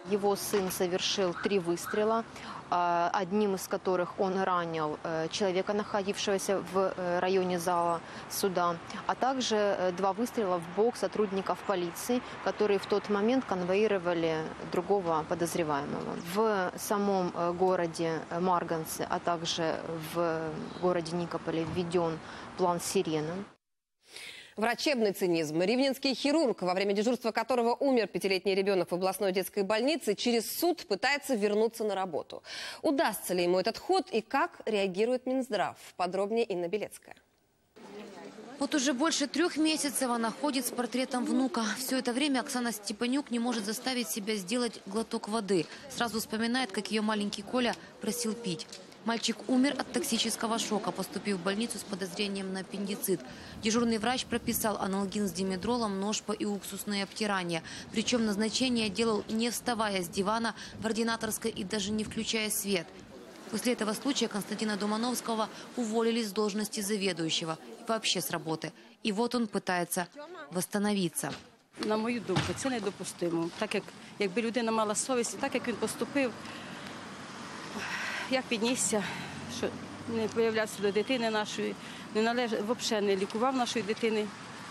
Его сын совершил 3 выстрела, одним из которых он ранил человека, находившегося в районе зала суда, а также 2 выстрела в бок сотрудников полиции, которые в тот момент конвоировали другого подозреваемого. В самом городе Марганцы, а также в городе Никополе введен план «Сирена».
Врачебный цинизм. Ривненский хирург, во время дежурства которого умер 5-летний ребенок в областной детской больнице, через суд пытается вернуться на работу. Удастся ли ему этот ход и как реагирует Минздрав? Подробнее Инна Белецкая.
Вот уже больше 3 месяцев она ходит с портретом внука. Все это время Оксана Степанюк не может заставить себя сделать глоток воды. Сразу вспоминает, как ее маленький Коля просил пить. Мальчик умер от токсического шока, поступив в больницу с подозрением на аппендицит. Дежурный врач прописал аналгин с димедролом, ножпа и уксусные обтирания. Причем назначение делал, не вставая с дивана в ординаторской и даже не включая свет. После этого случая Константина Думановского уволили с должности заведующего и вообще с работы. И вот он пытается восстановиться.
На мою думку, це недопустимо. Так якби людина мала совість, так як він поступив, як піднісся, що не появлявся до дитини нашої, взагалі не лікував нашої дитини.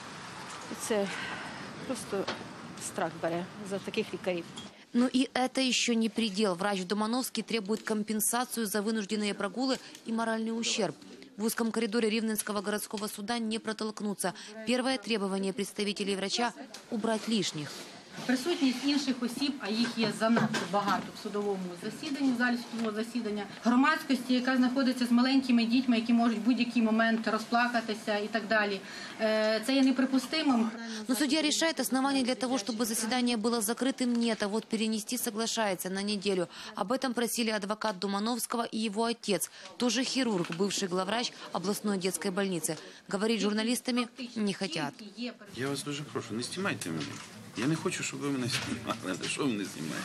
Це просто страх бере за таких лікарів.
Но и это еще не предел. Врач Думановский требует компенсацию за вынужденные прогулы и моральный ущерб. В узком коридоре Ривненского городского суда не протолкнуться. Первое требование представителей врача – убрать лишних.
Присутність інших осіб, а їх є занадто багато в судовому засіданні, в залі судового засідання, громадськості, яка знаходиться з маленькими дітьми, які можуть в будь-який момент розплакатися і так далі. Це є неприпустимим.
Но судья решает, оснований для того, чтобы заседание было закрытым, нет, а вот перенести соглашается на неделю. Об этом просили адвокат Думановского и его отец, тоже хирург, бывший главврач областной детской больницы. Говорить с журналистами не хотят.
Я вас дуже прошу, не знімайте мене. Я не хочу, щоб ви мене знімали. Що ви мене знімаєте?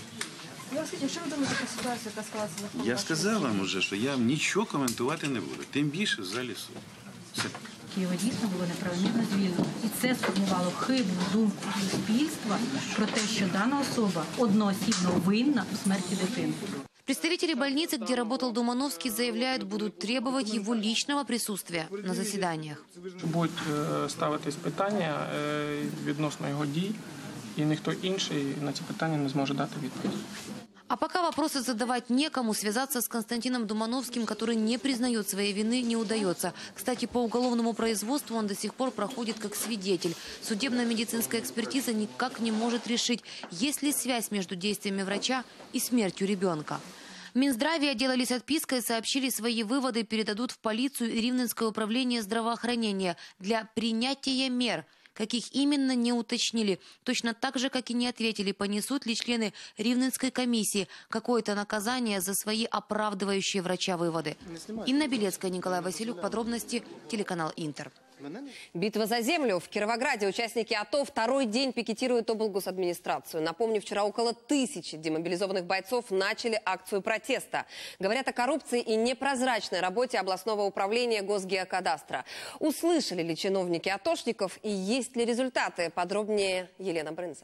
Що ви думаєте про ситуацію, яка склалася навколо?
Я сказав вам уже, що я нічого коментувати не буду. Тим більше в залі суду. Все.
Його дійсно було неправомірно звільнено. І це сформувало хибну думку суспільства про те, що дана особа одноосібно винна у смерті дитини.
Представители больницы, где работал Думановский, заявляют, будут требовать его личного присутствия на заседаниях.
Будуть ставитись питання відносно його дій, і ніхто інший на ці питання не зможе дати відповідь.
А пока вопросы задавать некому, связаться с Константином Думановским, который не признает своей вины, не удается. Кстати, по уголовному производству он до сих пор проходит как свидетель. Судебно-медицинская экспертиза никак не может решить, есть ли связь между действиями врача и смертью ребенка. В Минздраве отделались отпиской и сообщили, свои выводы передадут в полицию и Ривненское управление здравоохранения для принятия мер. Каких именно, не уточнили. Точно так же, как и не ответили, понесут ли члены Ривненской комиссии какое-то наказание за свои оправдывающие врача выводы. Инна Белецкая, Николай Василюк. Подробности. Телеканал «Интер».
Битва за землю. В Кировограде участники АТО второй день пикетируют облгосадминистрацию. Напомню, вчера около 1000 демобилизованных бойцов начали акцию протеста. Говорят о коррупции и непрозрачной работе областного управления Госгеокадастра. Услышали ли чиновники атошников и есть ли результаты? Подробнее Елена Брынза.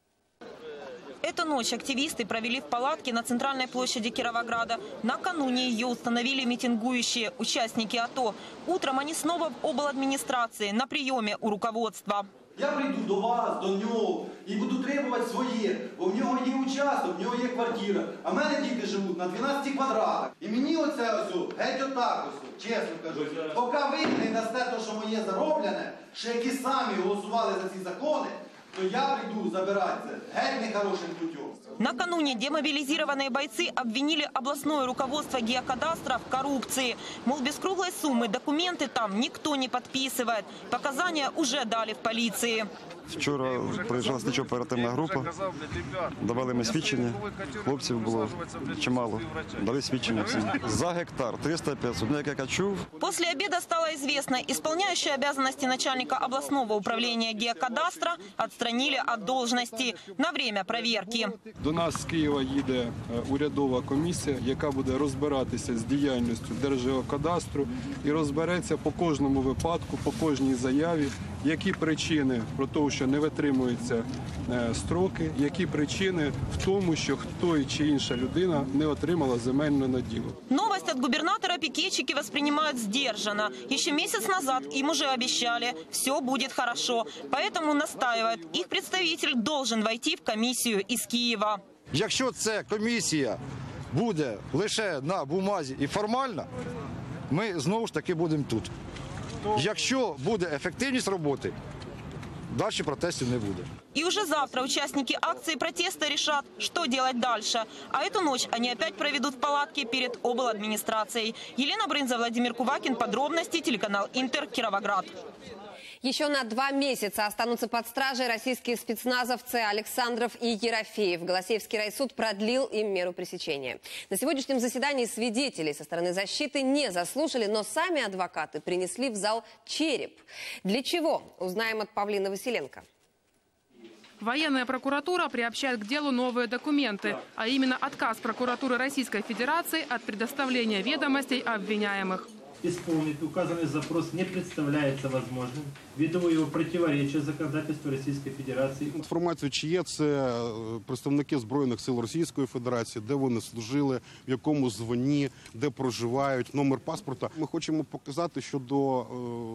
Эту ночь активисты провели в палатке на центральной площади Кировограда. Накануне ее установили митингующие участники АТО. Утром они снова в обладминистрации на приеме у руководства.
Я прийду до вас, до нього і буду требувати своє, бо в нього є участок, в нього є квартира, а в мене діти живуть на 12 квадратах. І мені оце ось, геть отак ось, чесно кажу, поки ви не дасте те, що моє зароблене, ще які самі голосували за ці закони, то я приду забирать геть нехорошим путем.
Накануне демобилизированные бойцы обвинили областное руководство Геокадастра в коррупции. Мол, без круглой суммы документы там никто не подписывает. Показания уже дали в полиции.
Вчора приїжджала слідчо-оперативна група, давали ми свідчення, хлопців було чимало, дали свідчення всім. За гектар 300-500, як я чув.
После обеда стало известно, исполняющий обязанности начальника областного управления Геокадастра отстранили от должности на время проверки.
До нас з Києва їде урядова комісія, яка буде розбиратися з діяльністю Держгеокадастру і розбереться по кожному випадку, по кожній заяві
які причини про те, що не витримуються строки, які причини в тому, що той чи інша людина не отримала земельну наділу.
Новость от губернатора пикетчики воспринимают сдержанно. Еще месяц назад им уже обещали, все будет хорошо. Поэтому настаивают, их представитель должен войти в комиссию из Киева.
Якщо ця комісія буде лише на бумазі і формальна, ми знову ж таки будемо тут. Якщо буде ефективність роботи, дальше протестов не будет.
И уже завтра участники акции протеста решат, что делать дальше. А эту ночь они опять проведут в палатке перед обладминистрацией. Елена Брынза, Владимир Кувакин. Подробности. Телеканал Интер. Кировоград.
Еще на 2 месяца останутся под стражей российские спецназовцы Александров и Ерофеев. Голосеевский райсуд продлил им меру пресечения. На сегодняшнем заседании свидетелей со стороны защиты не заслушали, но сами адвокаты принесли в зал череп. Для чего? Узнаем от Павлины Василенко.
Военная прокуратура приобщает к делу новые документы, а именно отказ прокуратуры Российской Федерации от предоставления ведомостей обвиняемых.
Исполнить указанный запрос не представляется возможным ввиду его противоречия законодательству Російської Федерації.
Інформацію, чи є це представники Збройних сил Російської Федерації, де вони служили, в якому званні, де проживають, номер паспорта. Ми хочемо показати щодо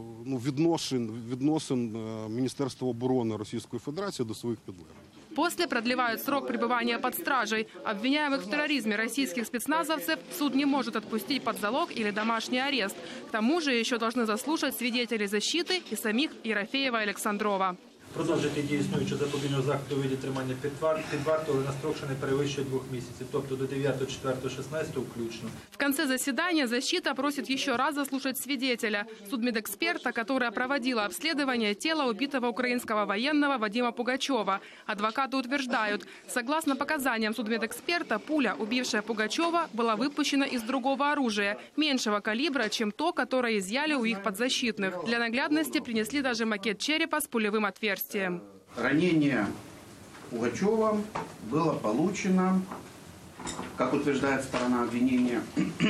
відносин Міністерства оборони Російської Федерації до своїх підлеглих.
После продлевают срок пребывания под стражей. Обвиняемых в терроризме российских спецназовцев суд не может отпустить под залог или домашний арест. К тому же еще должны заслушать свидетелей защиты и самих Ерофеева и Александрова.
Продовжити дію існуючого запобіжного заходу у виді тримання під вартою на строк, що не перевищує 2 місяців, тобто до 9.04.16 включно.
В конце заседания защита просит еще раз заслушать свидетеля, судмедэксперта, которая проводила обследование тела убитого украинского военного Вадима Пугачева. Адвокаты утверждают, согласно показаниям судмедэксперта, пуля, убившая Пугачева, была выпущена из другого оружия, меньшего калибра, чем то, которое изъяли у их подзащитных. Для наглядности принесли даже макет черепа с пулевым отверстием.
Ранение Пугачева было получено, как утверждает сторона обвинения,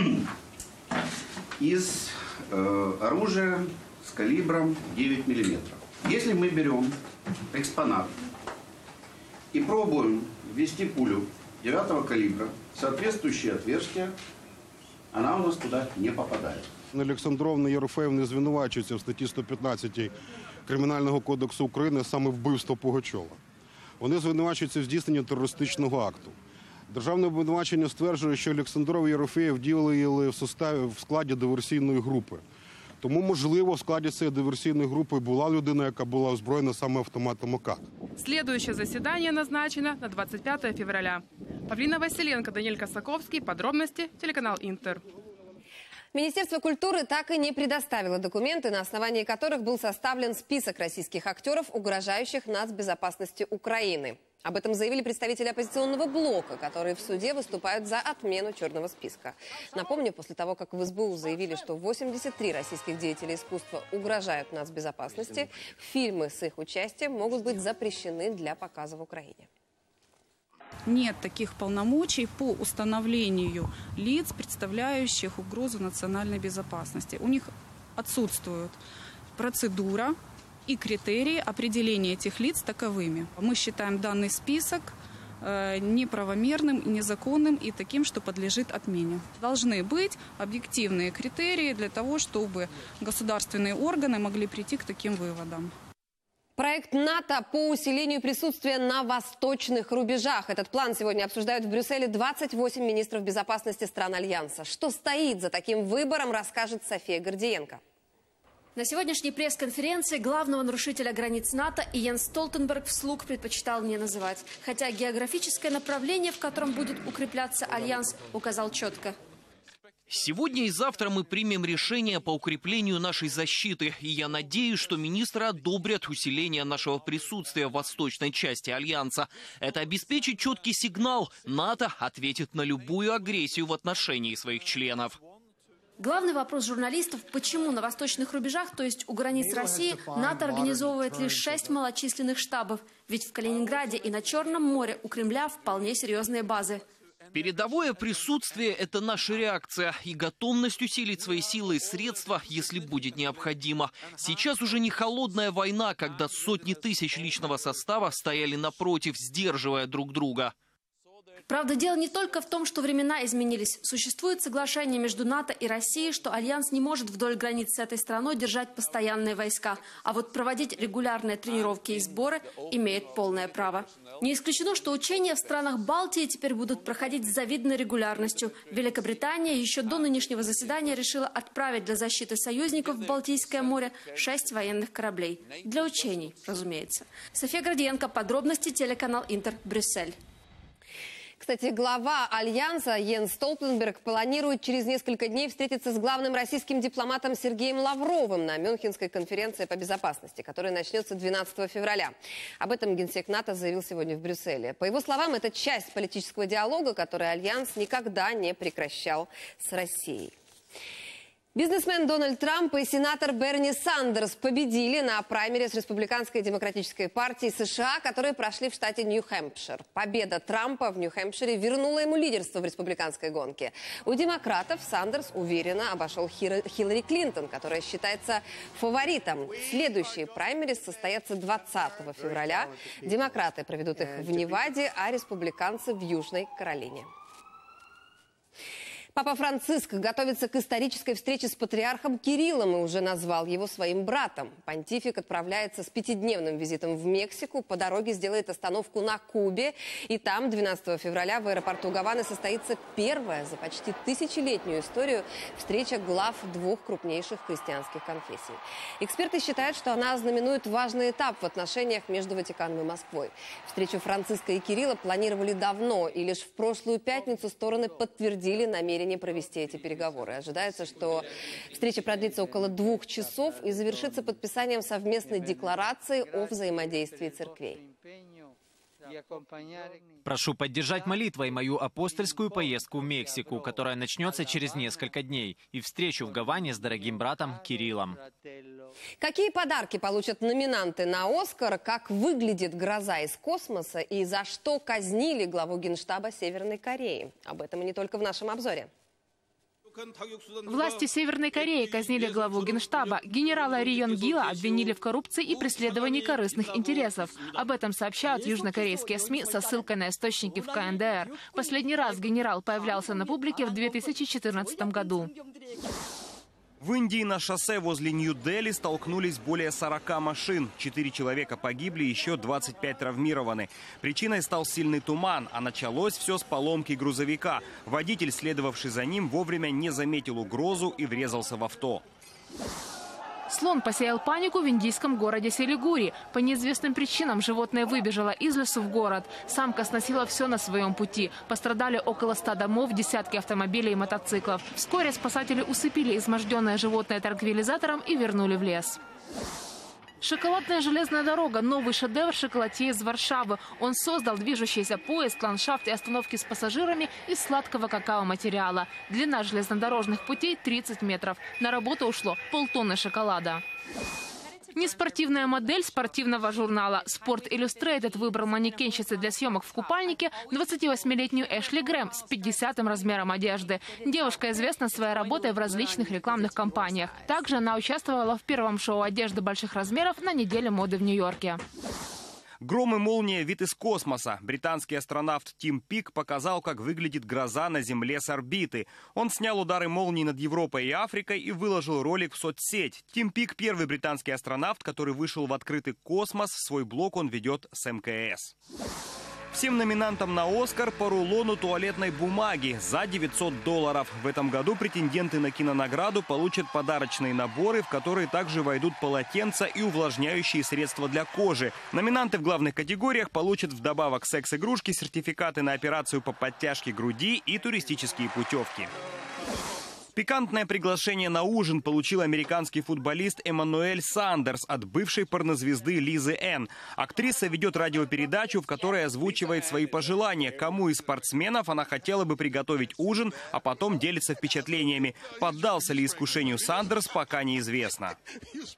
из оружия с калибром 9 мм. Если мы берем экспонат и пробуем ввести пулю 9 калибра в соответствующее отверстие, она у нас туда не попадает.
Олександров і Єрофеєв не звинувачуються в статті 115 Кримінального кодексу України саме вбивство Пугачова. Вони звинувачуються в здійсненні терористичного акту. Державне обвинувачення стверджує, що Олександров і Єрофеєв діяли в складі диверсійної групи. Тому, можливо, в складі цієї диверсійної групи була людина, яка була озброєна саме автоматом АК.
Следующее заседание назначено на 25 февраля. Павлина Василенко, Даниэль Косаковский. Подробности. Телеканал Интер.
Министерство культуры так и не предоставило документы, на основании которых был составлен список российских актеров, угрожающих нацбезопасности Украины. Об этом заявили представители оппозиционного блока, которые в суде выступают за отмену черного списка. Напомню, после того, как в СБУ заявили, что 83 российских деятеля искусства угрожают нацбезопасности, фильмы с их участием могут быть запрещены для показа в Украине.
Нет таких полномочий по установлению лиц, представляющих угрозу национальной безопасности. У них отсутствует процедура и критерии определения этих лиц таковыми. Мы считаем данный список неправомерным, незаконным и таким, что подлежит отмене. Должны быть объективные критерии для того, чтобы государственные органы могли прийти к таким выводам.
Проект НАТО по усилению присутствия на восточных рубежах. Этот план сегодня обсуждают в Брюсселе 28 министров безопасности стран Альянса. Что стоит за таким выбором, расскажет София Гордиенко.
На сегодняшней пресс-конференции главного нарушителя границ НАТО Йенс Столтенберг вслух предпочитал не называть. Хотя географическое направление, в котором будет укрепляться Альянс, указал четко.
Сегодня и завтра мы примем решение по укреплению нашей защиты. И я надеюсь, что министры одобрят усиление нашего присутствия в восточной части Альянса. Это обеспечит четкий сигнал. НАТО ответит на любую агрессию в отношении своих членов.
Главный вопрос журналистов – почему на восточных рубежах, то есть у границ России, НАТО организовывает лишь 6 малочисленных штабов? Ведь в Калининграде и на Черном море у Кремля вполне серьезные базы.
Передовое присутствие – это наша реакция и готовность усилить свои силы и средства, если будет необходимо. Сейчас уже не холодная война, когда сотни тысяч личного состава стояли напротив, сдерживая друг друга.
Правда, дело не только в том, что времена изменились. Существует соглашение между НАТО и Россией, что Альянс не может вдоль границ с этой страной держать постоянные войска, а вот проводить регулярные тренировки и сборы имеет полное право. Не исключено, что учения в странах Балтии теперь будут проходить с завидной регулярностью. Великобритания еще до нынешнего заседания решила отправить для защиты союзников в Балтийское море 6 военных кораблей. Для учений, разумеется. София Градиенко, подробности, телеканал Интер, Брюссель.
Кстати, глава Альянса Йенс Столтенберг планирует через несколько дней встретиться с главным российским дипломатом Сергеем Лавровым на Мюнхенской конференции по безопасности, которая начнется 12 февраля. Об этом генсек НАТО заявил сегодня в Брюсселе. По его словам, это часть политического диалога, который Альянс никогда не прекращал с Россией. Бизнесмен Дональд Трамп и сенатор Берни Сандерс победили на праймериз Республиканской демократической партии США, которые прошли в штате Нью-Хэмпшир. Победа Трампа в Нью-Хэмпшире вернула ему лидерство в республиканской гонке. У демократов Сандерс уверенно обошел Хиллари Клинтон, которая считается фаворитом. Следующие праймериз состоятся 20 февраля. Демократы проведут их в Неваде, а республиканцы в Южной Каролине. Папа Франциск готовится к исторической встрече с патриархом Кириллом и уже назвал его своим братом. Понтифик отправляется с 5-дневным визитом в Мексику. По дороге сделает остановку на Кубе. И там 12 февраля в аэропорту Гаваны состоится первая за почти тысячелетнюю историю встреча глав 2 крупнейших христианских конфессий. Эксперты считают, что она ознаменует важный этап в отношениях между Ватиканом и Москвой. Встречу Франциска и Кирилла планировали давно, и лишь в прошлую пятницу стороны подтвердили намерение провести эти переговоры. Ожидается, что встреча продлится около 2 часов и завершится подписанием совместной декларации о взаимодействии церквей.
Прошу поддержать молитвой мою апостольскую поездку в Мексику, которая начнется через несколько дней, и встречу в Гаване с дорогим братом Кириллом.
Какие подарки получат номинанты на «Оскар», как выглядит гроза из космоса и за что казнили главу Генштаба Северной Кореи? Об этом и не только в нашем обзоре.
Власти Северной Кореи казнили главу Генштаба. Генерала Ри Йонг Гила обвинили в коррупции и преследовании корыстных интересов. Об этом сообщают южнокорейские СМИ со ссылкой на источники в КНДР. Последний раз генерал появлялся на публике в 2014 году.
В Индии на шоссе возле Нью-Дели столкнулись более 40 машин. 4 человека погибли, еще 25 травмированы. Причиной стал сильный туман, а началось все с поломки грузовика. Водитель, следовавший за ним, вовремя не заметил угрозу и врезался в авто.
Слон посеял панику в индийском городе Силигури. По неизвестным причинам животное выбежало из лесу в город. Самка сносила все на своем пути. Пострадали около 100 домов, десятки автомобилей и мотоциклов. Вскоре спасатели усыпили изможденное животное транквилизатором и вернули в лес. Шоколадная железная дорога – новый шедевр шоколадье из Варшавы. Он создал движущийся поезд, ландшафт и остановки с пассажирами из сладкого какао-материала. Длина железнодорожных путей – 30 метров. На работу ушло полтонны шоколада. Неспортивная модель спортивного журнала «Спорт Иллюстрейтед» выбрал манекенщицы для съемок в купальнике 28-летнюю Эшли Грэм с 50-м размером одежды. Девушка известна своей работой в различных рекламных кампаниях. Также она участвовала в первом шоу одежды больших размеров на неделе моды в Нью-Йорке.
Гром и молния – вид из космоса. Британский астронавт Тим Пик показал, как выглядит гроза на Земле с орбиты. Он снял удары молний над Европой и Африкой и выложил ролик в соцсеть. Тим Пик – первый британский астронавт, который вышел в открытый космос. Свой блог он ведет с МКС. Всем номинантам на «Оскар» по рулону туалетной бумаги за $900. В этом году претенденты на кинонаграду получат подарочные наборы, в которые также войдут полотенца и увлажняющие средства для кожи. Номинанты в главных категориях получат вдобавок секс-игрушки, сертификаты на операцию по подтяжке груди и туристические путевки. Пикантное приглашение на ужин получил американский футболист Эммануэль Сандерс от бывшей порнозвезды Лизы Энн. Актриса ведет радиопередачу, в которой озвучивает свои пожелания, кому из спортсменов она хотела бы приготовить ужин, а потом делится впечатлениями. Поддался ли искушению Сандерс, пока неизвестно.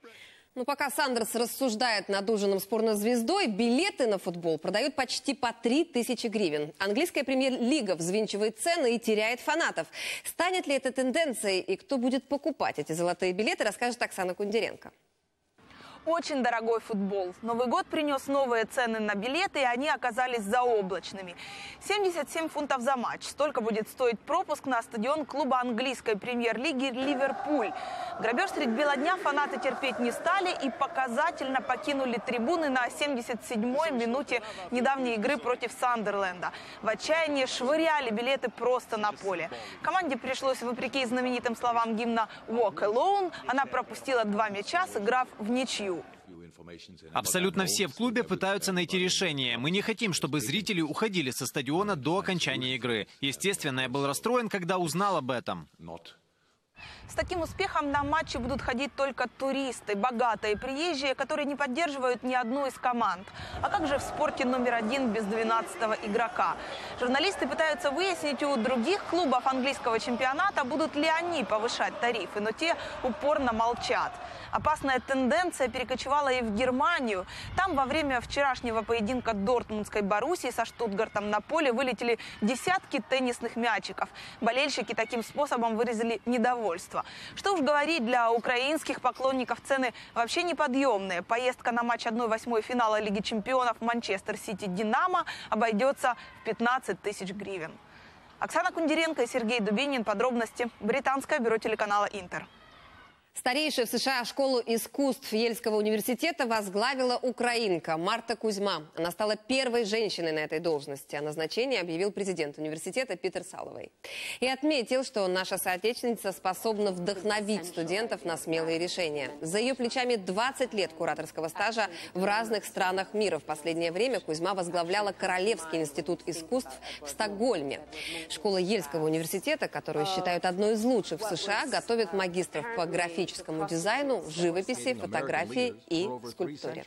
Ну, пока Сандерс рассуждает над ужином с порнозвездой, билеты на футбол продают почти по 3000 гривен. Английская премьер-лига взвинчивает цены и теряет фанатов. Станет ли это тенденцией и кто будет покупать эти золотые билеты, расскажет Оксана Кундеренко.
Очень дорогой футбол. Новый год принес новые цены на билеты, и они оказались заоблачными. 77 фунтов за матч. Столько будет стоить пропуск на стадион клуба английской премьер-лиги «Ливерпуль». Грабеж средь бела дня фанаты терпеть не стали и показательно покинули трибуны на 77-й минуте недавней игры против Сандерленда. В отчаянии швыряли билеты просто на поле. Команде пришлось, вопреки знаменитым словам гимна «Walk Alone», она пропустила 2 мяча, сыграв в ничью.
Абсолютно все в клубе пытаются найти решение. Мы не хотим, чтобы зрители уходили со стадиона до окончания игры. Естественно, я был расстроен, когда узнал об этом.
С таким успехом на матчи будут ходить только туристы, богатые приезжие, которые не поддерживают ни одну из команд. А как же в спорте номер 1 без 12-го игрока? Журналисты пытаются выяснить у других клубов английского чемпионата, будут ли они повышать тарифы, но те упорно молчат. Опасная тенденция перекочевала и в Германию. Там во время вчерашнего поединка Дортмундской Боруссии со Штутгартом на поле вылетели десятки теннисных мячиков. Болельщики таким способом выразили недовольство. Что уж говорить, для украинских поклонников цены вообще неподъемные. Поездка на матч 1/8 финала Лиги чемпионов Манчестер Сити-Динамо обойдется в 15 тысяч гривен. Оксана Кундеренко и Сергей Дубинин. Подробности. Британское бюро телеканала «Интер».
Старейшую в США школу искусств Ельского университета возглавила украинка Марта Кузьма. Она стала первой женщиной на этой должности. О назначении объявил президент университета Питер Салловей. И отметил, что наша соотечественница способна вдохновить студентов на смелые решения. За ее плечами 20 лет кураторского стажа в разных странах мира. В последнее время Кузьма возглавляла Королевский институт искусств в Стокгольме. Школа Ельского университета, которую считают одной из лучших в США, готовит магистров по графическому дизайну, живописи, фотографии и скульптуре.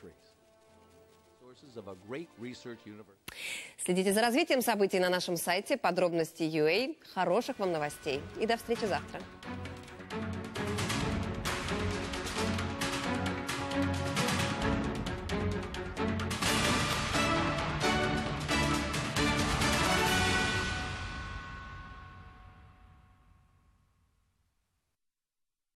Следите за развитием событий на нашем сайте подробности.ua. Хороших вам новостей и до встречи завтра.